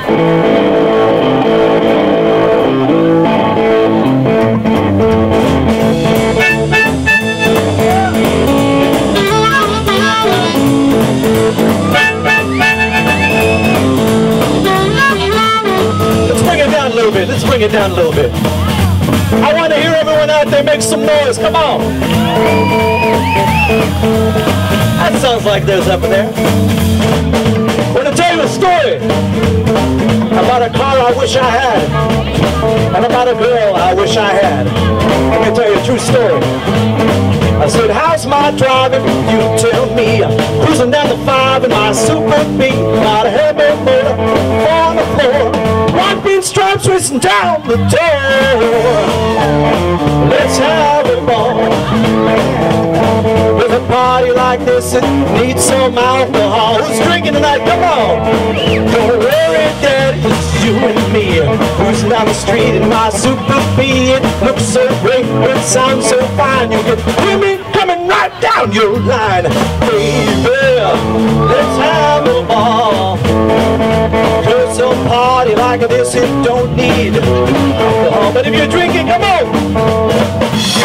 Let's bring it down a little bit. I want to hear everyone out there make some noise. Come on. That sounds like there's up in there. I want to tell you a story about a car I wish I had, and about a girl I wish I had. Let me tell you a true story. I said, how's my driving? You tell me. Cruising down the 5 in my Super B. Got a heavy motor on the floor. White bean stripes racing down the door. Let's have a ball. With a party like this, it needs some alcohol. Who's drinking tonight? Come on. Don't worry, Daddy, it's you and me. Cruising down the street in my Super B. It looks so great, it sounds so fine. You can hear me coming right down your line. Baby, let's have a ball. Cause a party like this, it don't need alcohol. But if you're drinking, come on.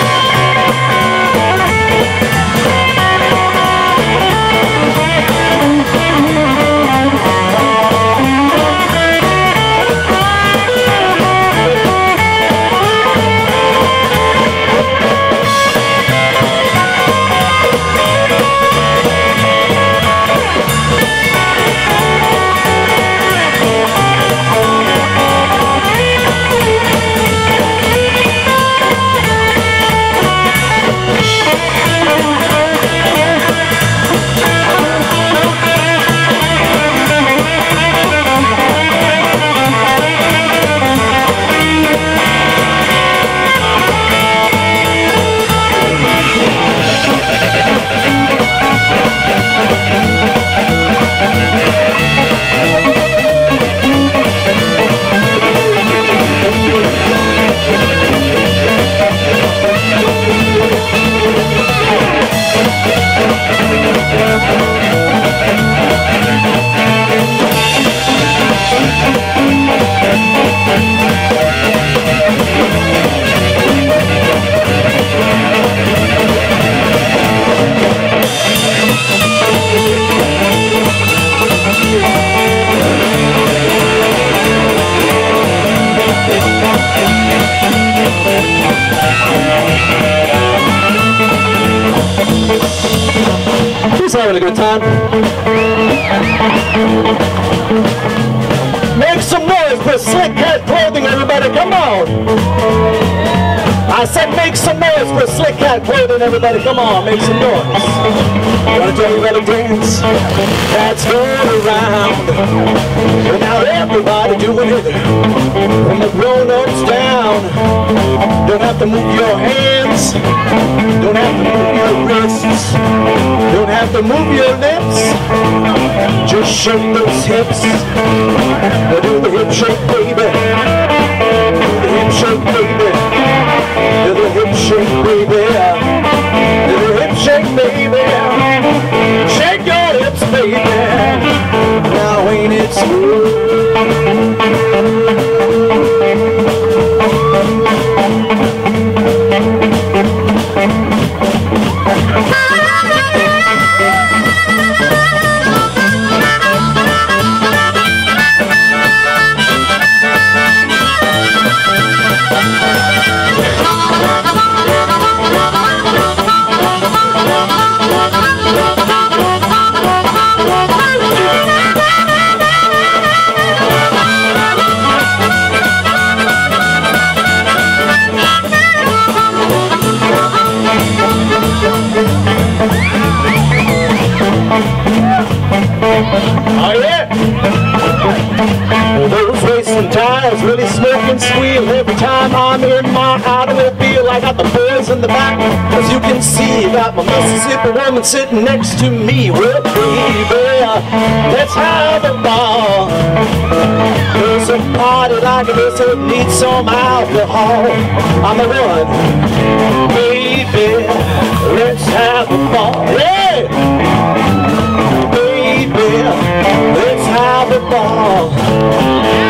Who's having a good time? Make some noise for Slick Cat Clothing, everybody, come on. I said make some noise for Slick Cat Clothing, everybody, come on, make some noise. Wanna tell you about a dance that's going around, and now everybody doing it, from the grown-ups down. Don't have to move your hands, don't have to move your wrists, don't have to move your lips, just shake those hips. Do the hip shake, baby. Do the hip shake, baby. Do the hip shake, baby. Do the hip shake, baby. Shake your hips, baby. Now ain't it smooth? Oh yeah! Those racing tires really smoke and squeal every time I'm in my automobile. I got the boys in the back, as you can see. Got my Mississippi woman sitting next to me. Well, baby, let's have a ball. There's a party like this, it needs some alcohol. On the run, baby, let's have a ball. Hey! Baby, let's have a ball.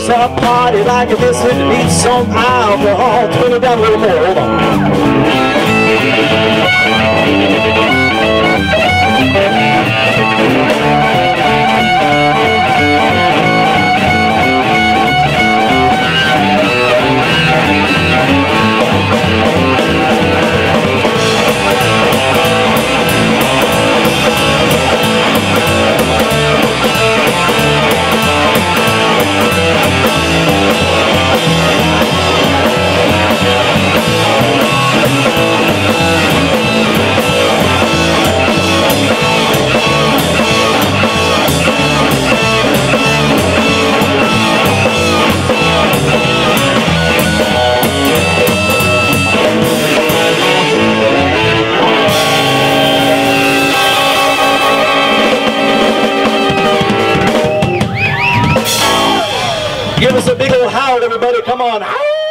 there's a party like this, it needs some alcohol. Turn it down a little more, hold on. Give us a big old howl, everybody. Come on. Howl!